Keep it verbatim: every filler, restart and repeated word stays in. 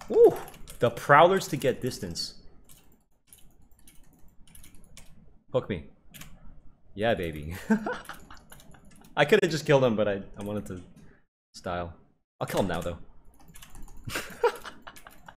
Ooh, the Prowlers to get distance. Hook me. Yeah, baby. I could have just killed him, but I, I wanted to style. I'll kill him now, though.